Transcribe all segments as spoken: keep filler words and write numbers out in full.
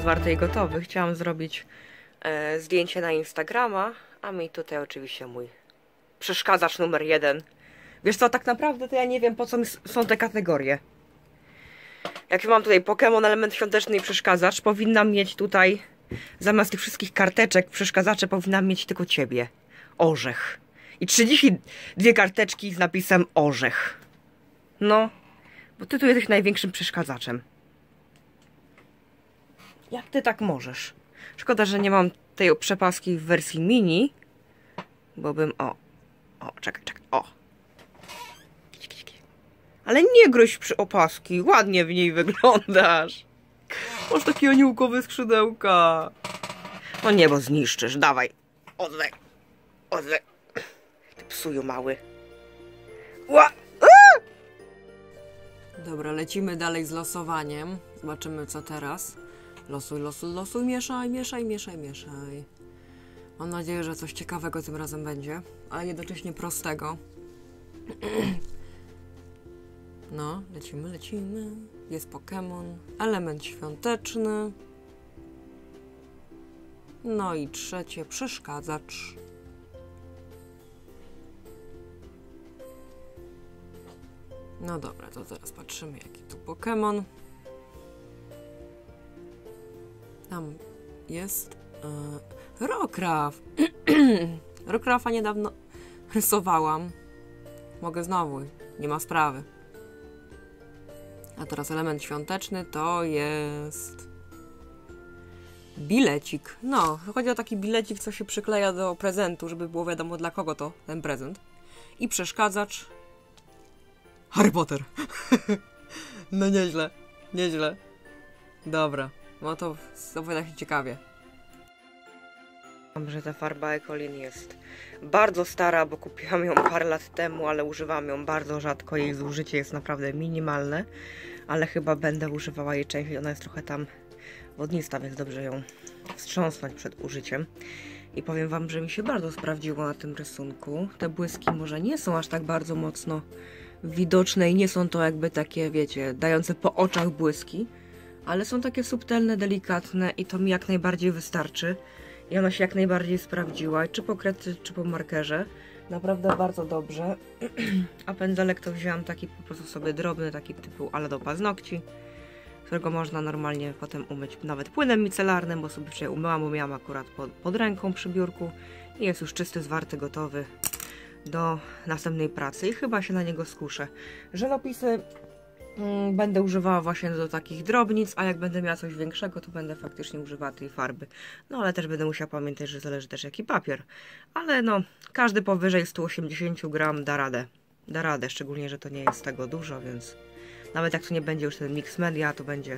zwarty i gotowy. Chciałam zrobić e, zdjęcie na Instagrama, a mi tutaj oczywiście mój przeszkadzacz numer jeden. Wiesz co, tak naprawdę to ja nie wiem, po co mi są te kategorie. Jak mam tutaj Pokémon, element świąteczny i przeszkadzacz, powinnam mieć tutaj, zamiast tych wszystkich karteczek, przeszkadzacze, powinnam mieć tylko ciebie. Orzech. I trzydzieści dwie karteczki z napisem orzech. No, bo ty tu jesteś największym przeszkadzaczem. Jak ty tak możesz? Szkoda, że nie mam tej przepaski w wersji mini, bo bym... O, o, czekaj, czekaj, o. Ale nie gryź przy opaski, ładnie w niej wyglądasz. Masz takie aniołkowe skrzydełka. No nie, bo zniszczysz, dawaj. Oddaj, oddaj. Ty psuju mały. Ła! A! Dobra, lecimy dalej z losowaniem. Zobaczymy, co teraz. Losuj, losuj, losuj, mieszaj, mieszaj, mieszaj, mieszaj. Mam nadzieję, że coś ciekawego tym razem będzie, ale jednocześnie prostego. No, lecimy, lecimy. Jest Pokémon, element świąteczny. No i trzecie, przeszkadzacz. No dobra, to teraz patrzymy, jaki tu Pokémon. Tam jest yy, Rockruff. Rockruffa niedawno rysowałam. Mogę znowu, nie ma sprawy. A teraz element świąteczny to jest bilecik. No, chodzi o taki bilecik, co się przykleja do prezentu, żeby było wiadomo, dla kogo to ten prezent. I przeszkadzacz Harry Potter. No nieźle, nieźle. Dobra, no to zapowiada się ciekawie. Wiem, że ta farba Ecolin jest bardzo stara, bo kupiłam ją parę lat temu, ale używam ją bardzo rzadko. Jej zużycie jest naprawdę minimalne, ale chyba będę używała jej częściej. Ona jest trochę tam wodnista, więc dobrze ją wstrząsnąć przed użyciem. I powiem wam, że mi się bardzo sprawdziło na tym rysunku. Te błyski może nie są aż tak bardzo mocno widoczne i nie są to jakby takie, wiecie, dające po oczach błyski, ale są takie subtelne, delikatne i to mi jak najbardziej wystarczy. I ona się jak najbardziej sprawdziła, czy po kredce, czy po markerze. Naprawdę bardzo dobrze. A pędzelek to wzięłam taki po prostu sobie drobny, taki typu ale do paznokci, którego można normalnie potem umyć nawet płynem micelarnym, bo sobie wczoraj umyłam, bo miałam akurat pod, pod ręką przy biurku. I jest już czysty, zwarty, gotowy do następnej pracy. I chyba się na niego skuszę. Żelopisy Mm, będę używała właśnie do takich drobnic, a jak będę miała coś większego, to będę faktycznie używała tej farby. No ale też będę musiała pamiętać, że zależy też jaki papier. Ale no, każdy powyżej stu osiemdziesięciu gram da radę. Da radę, szczególnie, że to nie jest tego dużo, więc nawet jak to nie będzie już ten mix media, to będzie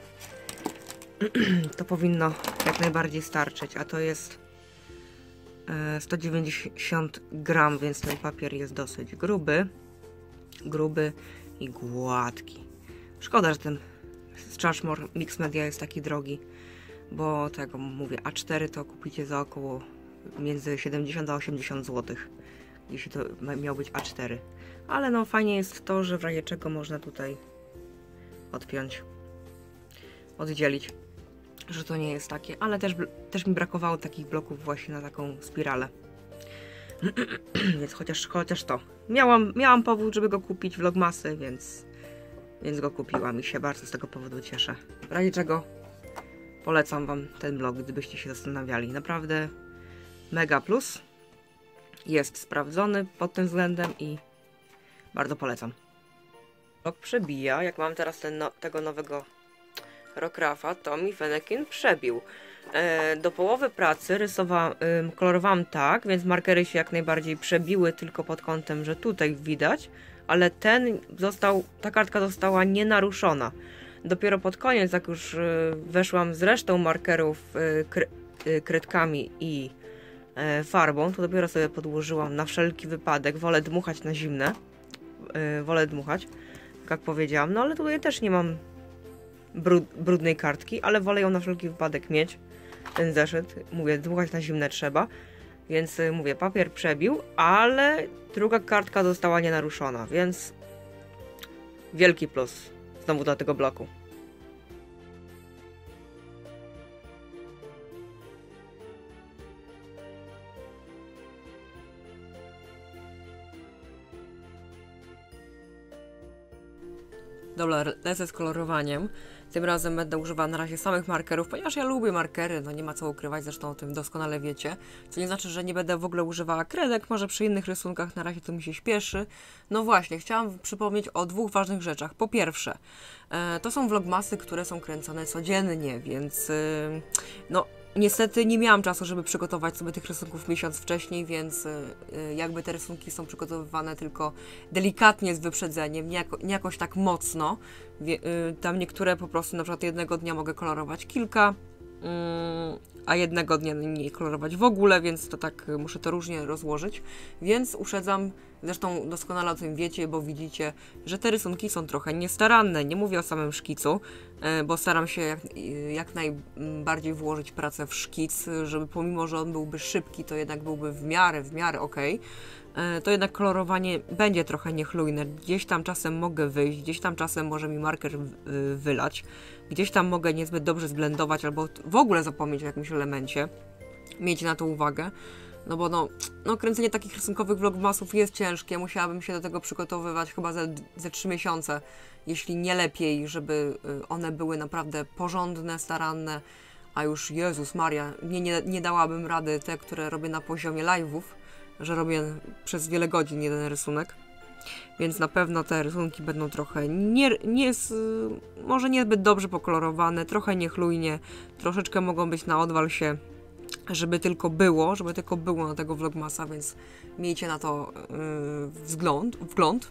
to powinno jak najbardziej starczyć, a to jest e, sto dziewięćdziesiąt gram, więc ten papier jest dosyć gruby. Gruby i gładki. Szkoda, że ten Strashmore Mix Media jest taki drogi, bo tego mówię, A cztery to kupicie za około między siedemdziesiąt a osiemdziesiąt złotych, jeśli to miał być A cztery. Ale no fajnie jest to, że w razie czego można tutaj odpiąć, oddzielić, że to nie jest takie, ale też, też mi brakowało takich bloków właśnie na taką spiralę. Więc chociaż, chociaż to. Miałam, miałam powód, żeby go kupić, vlogmasy, więc, więc go kupiłam i się bardzo z tego powodu cieszę. W razie czego polecam wam ten blog, gdybyście się zastanawiali. Naprawdę mega plus. Jest sprawdzony pod tym względem i bardzo polecam. Blog przebija. Jak mam teraz ten no, tego nowego Rockruffa, to mi Fennekin przebił. Do połowy pracy rysowałam, kolorowałam tak, więc markery się jak najbardziej przebiły tylko pod kątem, że tutaj widać, ale ten został, ta kartka została nienaruszona. Dopiero pod koniec, jak już weszłam z resztą markerów, kre, kredkami i farbą, to dopiero sobie podłożyłam na wszelki wypadek. Wolę dmuchać na zimne, wolę dmuchać, tak jak powiedziałam, no ale tutaj też nie mam brud, brudnej kartki, ale wolę ją na wszelki wypadek mieć. Ten zeszyt, mówię, dmuchać na zimne trzeba, więc mówię, papier przebił, ale druga kartka została nienaruszona, więc wielki plus znowu dla tego bloku. Dobra, lecę z kolorowaniem. Tym razem będę używała na razie samych markerów, ponieważ ja lubię markery, no nie ma co ukrywać, zresztą o tym doskonale wiecie. Co nie znaczy, że nie będę w ogóle używała kredek, może przy innych rysunkach na razie to mi się śpieszy. No właśnie, chciałam przypomnieć o dwóch ważnych rzeczach. Po pierwsze, e, to są vlogmasy, które są kręcone codziennie, więc e, no niestety nie miałam czasu, żeby przygotować sobie tych rysunków miesiąc wcześniej, więc y, jakby te rysunki są przygotowywane tylko delikatnie z wyprzedzeniem, nie, jako, nie jakoś tak mocno. Wie, y, tam niektóre po prostu na przykład jednego dnia mogę kolorować kilka, y, a jednego dnia nie kolorować w ogóle, więc to tak y, muszę to różnie rozłożyć. Więc uprzedzam, zresztą doskonale o tym wiecie, bo widzicie, że te rysunki są trochę niestaranne. Nie mówię o samym szkicu, bo staram się jak, jak najbardziej włożyć pracę w szkic, żeby pomimo, że on byłby szybki, to jednak byłby w miarę, w miarę ok. To jednak kolorowanie będzie trochę niechlujne. Gdzieś tam czasem mogę wyjść, gdzieś tam czasem może mi marker wylać, gdzieś tam mogę niezbyt dobrze zblendować albo w ogóle zapomnieć o jakimś elemencie. Miejcie na to uwagę. No bo no, no kręcenie takich rysunkowych vlogmasów jest ciężkie, musiałabym się do tego przygotowywać chyba ze, ze trzy miesiące, jeśli nie lepiej, żeby one były naprawdę porządne, staranne, a już Jezus Maria, nie, nie, nie dałabym rady te, które robię na poziomie live'ów, że robię przez wiele godzin jeden rysunek, więc na pewno te rysunki będą trochę nie, nie, może niezbyt dobrze pokolorowane, trochę niechlujnie, troszeczkę mogą być na odwal się, żeby tylko było, żeby tylko było na tego vlogmasa, więc miejcie na to yy, wzgląd, wgląd.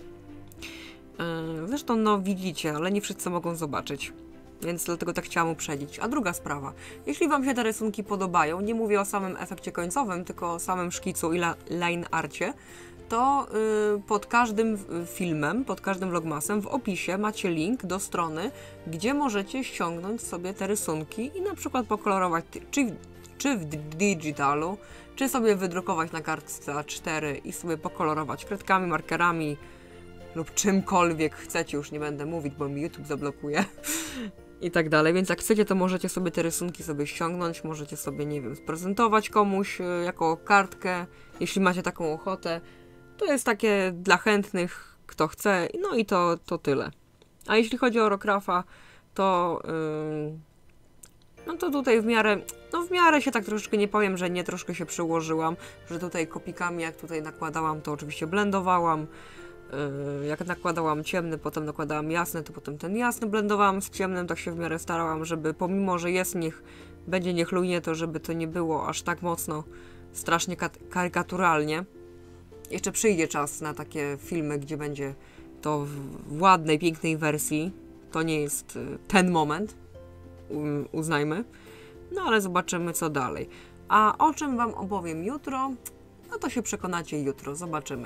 Yy, zresztą no widzicie, ale nie wszyscy mogą zobaczyć, więc dlatego tak chciałam uprzedzić. A druga sprawa, jeśli Wam się te rysunki podobają, nie mówię o samym efekcie końcowym, tylko o samym szkicu i line arcie, to yy, pod każdym filmem, pod każdym vlogmasem w opisie macie link do strony, gdzie możecie ściągnąć sobie te rysunki i na przykład pokolorować, czy czy w digitalu, czy sobie wydrukować na kartce A cztery i sobie pokolorować kredkami, markerami lub czymkolwiek chcecie, już nie będę mówić, bo mi YouTube zablokuje i tak dalej, więc jak chcecie, to możecie sobie te rysunki sobie ściągnąć, możecie sobie, nie wiem, sprezentować komuś jako kartkę, jeśli macie taką ochotę. To jest takie dla chętnych, kto chce, no i to, to tyle. A jeśli chodzi o Rockrafa, to yy, no to tutaj w miarę, no w miarę się tak troszeczkę, nie powiem, że nie troszkę się przyłożyłam, że tutaj kopikami, jak tutaj nakładałam, to oczywiście blendowałam. Yy, jak nakładałam ciemny, potem nakładałam jasny, to potem ten jasny blendowałam z ciemnym, tak się w miarę starałam, żeby pomimo, że jest niech, będzie niechlujnie, to żeby to nie było aż tak mocno, strasznie karykaturalnie. Jeszcze przyjdzie czas na takie filmy, gdzie będzie to w ładnej, pięknej wersji. To nie jest ten moment, uznajmy. No ale zobaczymy, co dalej. A o czym Wam opowiem jutro, no to się przekonacie jutro. Zobaczymy.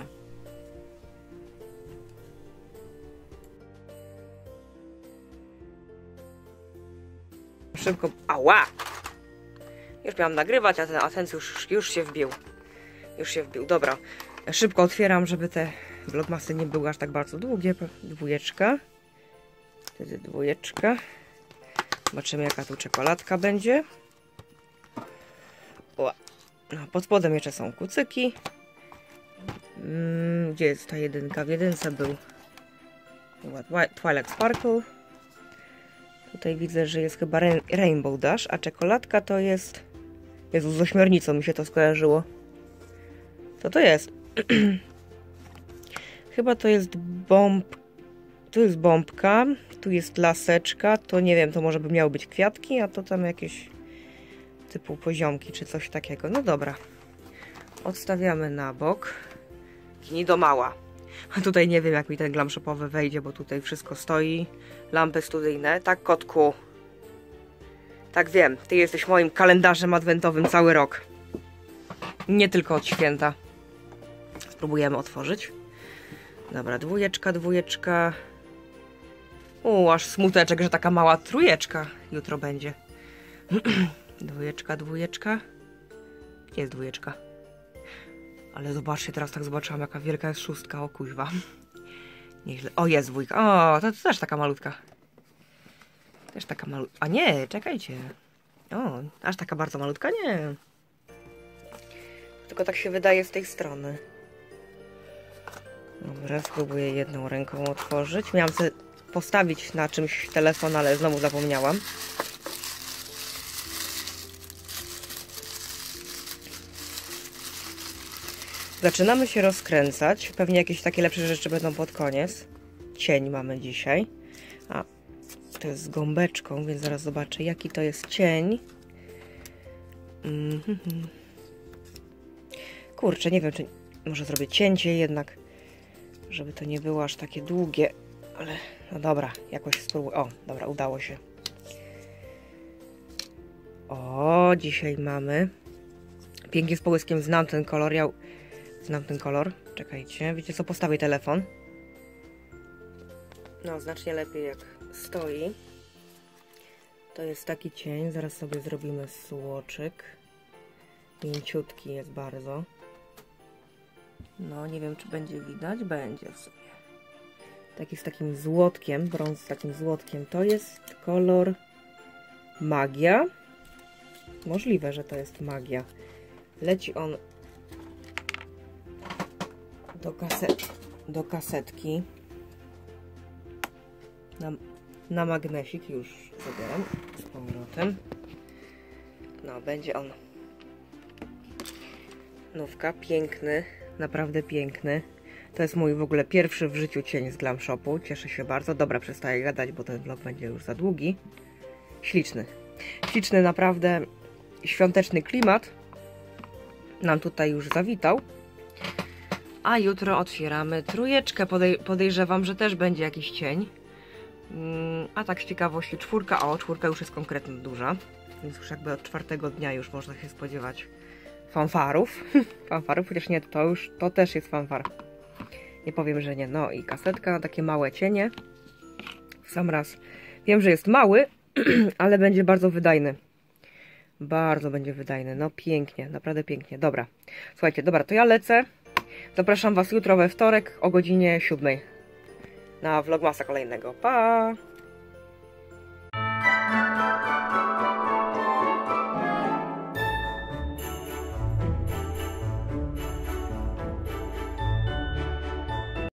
Szybko... Ała! Już miałam nagrywać, a ten atencjusz już, już się wbił. Już się wbił. Dobra. Szybko otwieram, żeby te vlogmasy nie były aż tak bardzo długie. Dwójeczka. Wtedy dwójeczka. Zobaczymy, jaka tu czekoladka będzie. O. No, pod spodem jeszcze są kucyki. Mm, gdzie jest ta jedynka? W jedynce był Twilight Sparkle. Tutaj widzę, że jest chyba Rainbow Dash, a czekoladka to jest... Jezu, z ośmiornicą mi się to skojarzyło. Co to jest? Chyba to jest bomb... Tu jest bombka, tu jest laseczka, to nie wiem, to może by miały być kwiatki, a to tam jakieś typu poziomki, czy coś takiego. No dobra. Odstawiamy na bok. Nie do mała. A tutaj nie wiem, jak mi ten glam shopowy wejdzie, bo tutaj wszystko stoi. Lampy studyjne. Tak, kotku. Tak, wiem. Ty jesteś moim kalendarzem adwentowym cały rok. Nie tylko od święta. Spróbujemy otworzyć. Dobra, dwójeczka, dwójeczka. U, aż smuteczek, że taka mała trójeczka jutro będzie. Dwójeczka, dwójeczka. Gdzie jest dwójeczka? Ale zobaczcie, teraz tak zobaczyłam, jaka wielka jest szóstka. O kuźwa. Nieźle. O, jest dwójka. O, to, to też taka malutka. Też taka malutka. A nie, czekajcie. O, aż taka bardzo malutka? Nie. Tylko tak się wydaje z tej strony. Dobra, spróbuję jedną ręką otworzyć. Miałam sobie postawić na czymś telefon, ale znowu zapomniałam. Zaczynamy się rozkręcać. Pewnie jakieś takie lepsze rzeczy będą pod koniec. Cień mamy dzisiaj. A, to jest z gąbeczką, więc zaraz zobaczę, jaki to jest cień. Mm-hmm. Kurczę, nie wiem, czy może zrobię cięcie jednak, żeby to nie było aż takie długie, ale no dobra, jakoś spróbuję. O, dobra, udało się. O, dzisiaj mamy. Pięknie z połyskiem, znam ten kolor, ja znam ten kolor. Czekajcie, wiecie co, postawię telefon. No, znacznie lepiej jak stoi. To jest taki cień, zaraz sobie zrobimy słoczyk. Mięciutki jest bardzo. No, nie wiem, czy będzie widać. Będzie w sumie. Taki z takim złotkiem, brąz z takim złotkiem. To jest kolor Magia. Możliwe, że to jest Magia. Leci on do, kaset do kasetki. Na, na magnesik już zabieram z powrotem. No, będzie on nówka, piękny, naprawdę piękny. To jest mój w ogóle pierwszy w życiu cień z Glam Shopu. Cieszę się bardzo. Dobra, przestaję gadać, bo ten vlog będzie już za długi. Śliczny. Śliczny, naprawdę świąteczny klimat nam tutaj już zawitał. A jutro otwieramy trójeczkę. Podej podejrzewam, że też będzie jakiś cień. A tak z ciekawości czwórka. O, czwórka już jest konkretnie duża. Więc już jakby od czwartego dnia już można się spodziewać fanfarów. Fanfarów, chociaż nie, to już, to też jest fanfar. Nie powiem, że nie. No i kasetka na takie małe cienie. W sam raz. Wiem, że jest mały, ale będzie bardzo wydajny. Bardzo będzie wydajny. No pięknie, naprawdę pięknie. Dobra. Słuchajcie, dobra, to ja lecę. Zapraszam Was jutro we wtorek o godzinie siódmej na vlogmasa kolejnego. Pa!